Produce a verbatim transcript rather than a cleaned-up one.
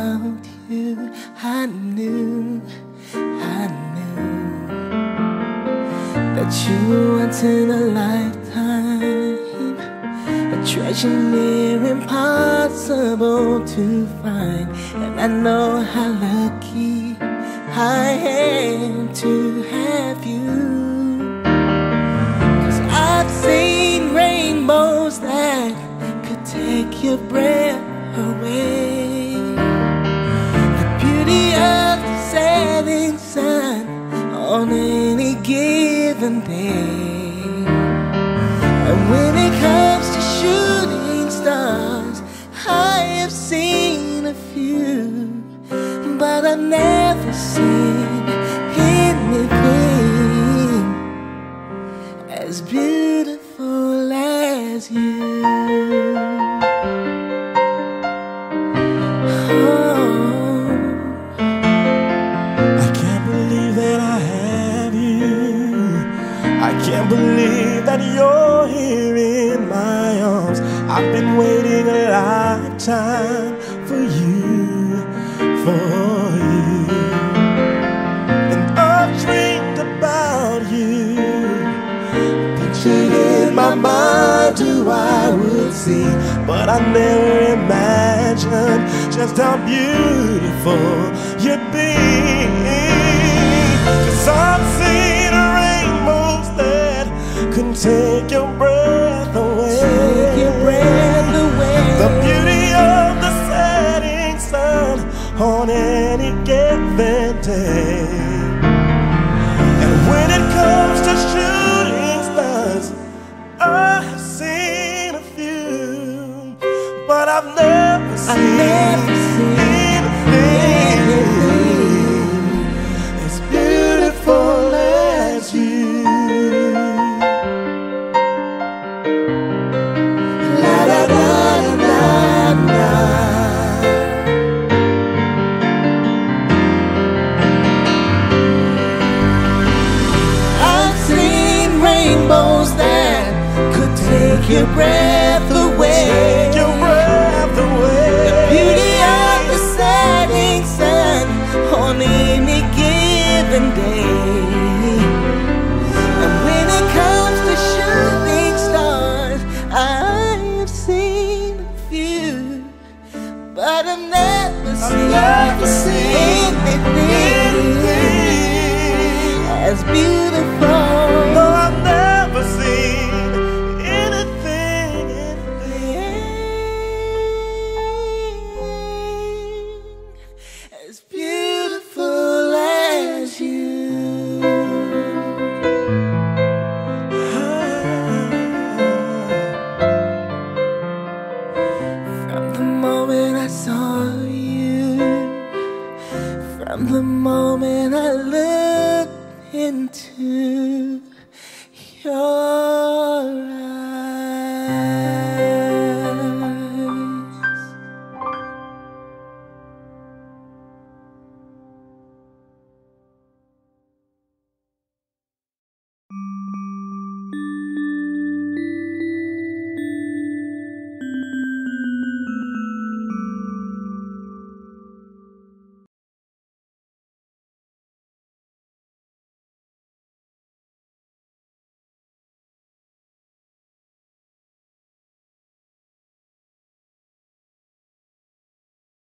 about you, I knew, I knew that you were once in a lifetime, a treasure near impossible to find. And I know how lucky I am to have you, 'cause I've seen rainbows that could take your breath away, the beauty of the setting sun on any given day. And when it comes to shooting stars, I have seen a few, but I've never seen anything as beautiful as you. Oh, I can't believe that I have you. I can't believe that you're here in my arms. I've been waiting a lifetime for you, for you. And I've dreamed about you, pictured in my mind who I would see, but I never imagined just how beautiful you'd be. 'Cause I've seen rainbows that can take your breath away, take your breath away. The beauty of the setting sun on any given day. And when it comes to shooting stars, I've seen a few, but I've never seen, I've never seen anything, anything as beautiful as you. La da da da da. I've seen rainbows that could take your breath away, Take your breath away. the beauty of the setting sun on any given day. And when it comes to shooting stars, I've seen a few, but I've never seen, never seen anything as beautiful. No, I've never seen anything, anything as beautiful as you. From the moment I saw you, from the moment I looked into your